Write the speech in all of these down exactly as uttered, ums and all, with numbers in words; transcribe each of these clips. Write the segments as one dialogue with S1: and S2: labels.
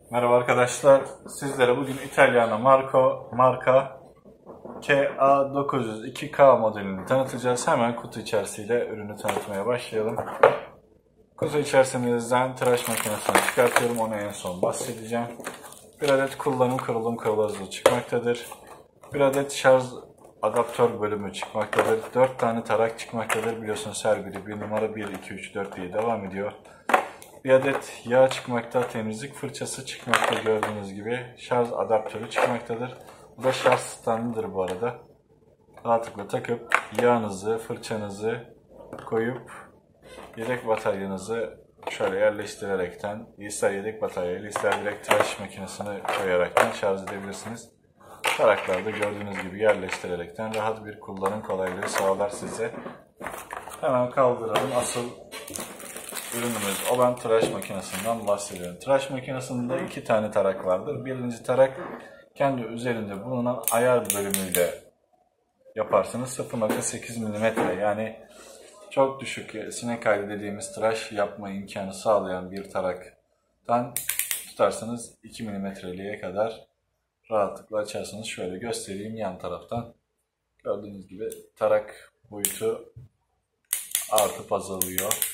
S1: Merhaba arkadaşlar. Sizlere bugün İtalyan marka marka K A dokuz yüz iki K modelini tanıtacağız. Hemen kutu içerisiyle ürünü tanıtmaya başlayalım. Kutu içerisinden tıraş makinesini çıkartıyorum. Onu en son bahsedeceğim. Bir adet kullanım kurulum kılavuzu çıkmaktadır. Bir adet şarj adaptör bölümü çıkmaktadır. dört tane tarak çıkmaktadır. Biliyorsunuz her biri bir numara bir, iki, üç, dört diye devam ediyor. Bir adet yağ çıkmakta, temizlik fırçası çıkmakta gördüğünüz gibi. Şarj adaptörü çıkmaktadır. Bu da şarj standıdır bu arada. Rahatlıkla takıp yağınızı, fırçanızı koyup yedek bataryanızı şöyle yerleştirerekten ister yedek bataryayla ister direkt tıraş makinesine koyaraktan şarj edebilirsiniz. Taraklarda gördüğünüz gibi yerleştirerekten rahat bir kullanım kolaylığı sağlar size. Hemen kaldıralım. Asıl ürünümüz olan tıraş makinesinden bahsediyorum. Tıraş makinesinde iki tane tarak vardır. Birinci tarak kendi üzerinde bulunan ayar bölümüyle yaparsınız. sıfır nokta sekiz milimetre yani çok düşük sinek kaydı dediğimiz tıraş yapma imkanı sağlayan bir taraktan tutarsanız iki milimetreliğe kadar rahatlıkla açarsınız. Şöyle göstereyim yan taraftan. Gördüğünüz gibi tarak boyutu artıp azalıyor.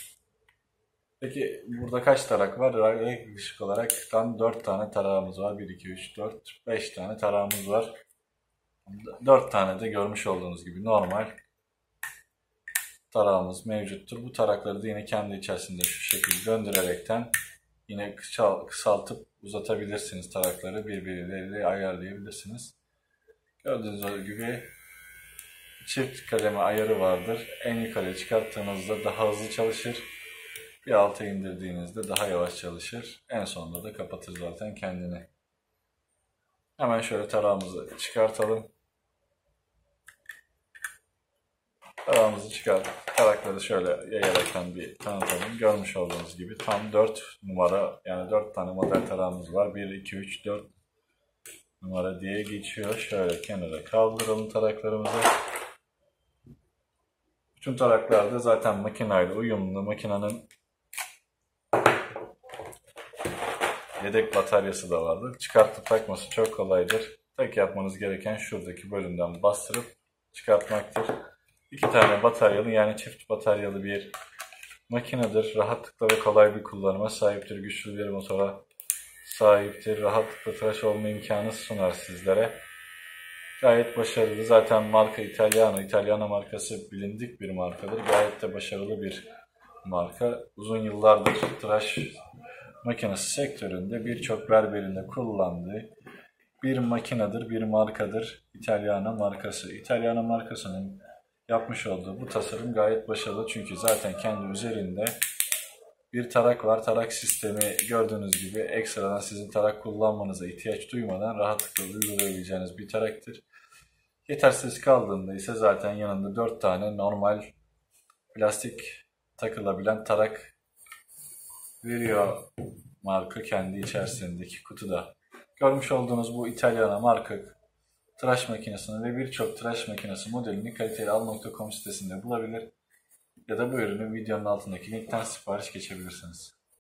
S1: Peki burada kaç tarak var? Yaklaşık olarak tam dört tane tarağımız var. bir, iki, üç, dört, beş tane tarağımız var. dört tane de görmüş olduğunuz gibi normal tarağımız mevcuttur. Bu tarakları da yine kendi içerisinde şu şekilde döndürerekten yine kısaltıp uzatabilirsiniz tarakları. Birbirleriyle ayarlayabilirsiniz. Gördüğünüz gibi çift kademe ayarı vardır. En yukarıya çıkarttığınızda daha hızlı çalışır. Bir alta indirdiğinizde daha yavaş çalışır. En sonunda da kapatır zaten kendini. Hemen şöyle tarağımızı çıkartalım. Tarağımızı çıkar. Tarakları şöyle yayaraktan bir tanıtalım. Görmüş olduğunuz gibi tam dört numara yani dört tane model tarağımız var. bir, iki, üç, dört numara diye geçiyor. Şöyle kenara kaldıralım taraklarımızı. Bütün taraklarda zaten makineyle uyumlu. Makinenin yedek bataryası da vardır. Çıkartıp takması çok kolaydır. Tek yapmanız gereken şuradaki bölümden bastırıp çıkartmaktır. İki tane bataryalı yani çift bataryalı bir makinedir. Rahatlıkla ve kolay bir kullanıma sahiptir. Güçlü bir motora sahiptir. Rahatlıkla tıraş olma imkanı sunar sizlere. Gayet başarılı. Zaten marka İtalyano. İtalyano markası bilindik bir markadır. Gayet de başarılı bir marka. Uzun yıllardır tıraş makinesi sektöründe birçok berberinde kullandığı bir makinedir, bir markadır. İtalyano markası. İtalyano markasının yapmış olduğu bu tasarım gayet başarılı. Çünkü zaten kendi üzerinde bir tarak var. Tarak sistemi gördüğünüz gibi ekstradan sizin tarak kullanmanıza ihtiyaç duymadan rahatlıkla uygulayabileceğiniz bir taraktır. Yetersiz kaldığında ise zaten yanında dört tane normal plastik takılabilen tarak veriyor marka kendi içerisindeki kutuda. Görmüş olduğunuz bu İtalyano marka tıraş makinesini ve birçok tıraş makinesi modelini kaliteli al nokta com sitesinde bulabilir ya da bu ürünü videonun altındaki linkten sipariş geçebilirsiniz.